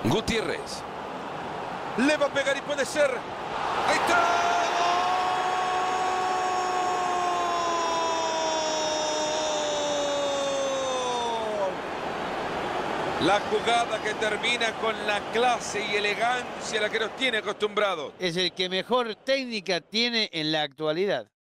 Gutiérrez. Le va a pegar y puede ser. ¡Ahí está! La jugada que termina con la clase y elegancia a la que nos tiene acostumbrados. Es el que mejor técnica tiene en la actualidad.